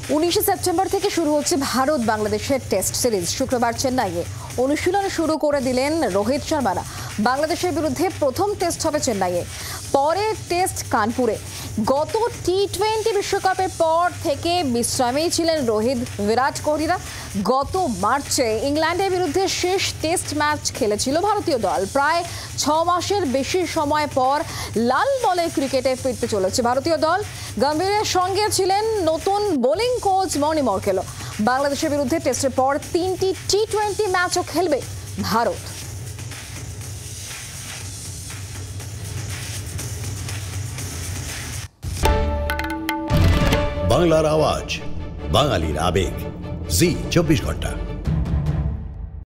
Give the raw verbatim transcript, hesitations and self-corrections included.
উনিশে সেপ্টেম্বর থেকে শুরু হচ্ছে ভারত বাংলাদেশের টেস্ট সিরিজ। শুক্রবার চেন্নাইয়ে অনুশীলন শুরু করে দিলেন রোহিত শর্মারা। বাংলাদেশের বিরুদ্ধে প্রথম টেস্ট হবে চেন্নাইয়ে, পরে টেস্ট কানপুরে। গত টি টোয়েন্টি বিশ্বকাপের পর থেকে বিশ্রামেই ছিলেন রোহিত, বিরাট কোহলিরা। গত মার্চে ইংল্যান্ডের বিরুদ্ধে শেষ টেস্ট ম্যাচ খেলেছিল ভারতীয় দল। প্রায় ছ মাসের বেশি সময় পর লাল বলের ক্রিকেটে ফিরতে চলেছে ভারতীয় দল। গম্ভীরের সঙ্গে ছিলেন নতুন বোলিং কোচ মণি মর্কেলও। বাংলাদেশের বিরুদ্ধে টেস্টের পর তিনটি টি টোয়েন্টি ম্যাচও খেলবে ভারত। বাংলার আওয়াজ, বাঙালির আবেগ, জি চব্বিশ ঘন্টা।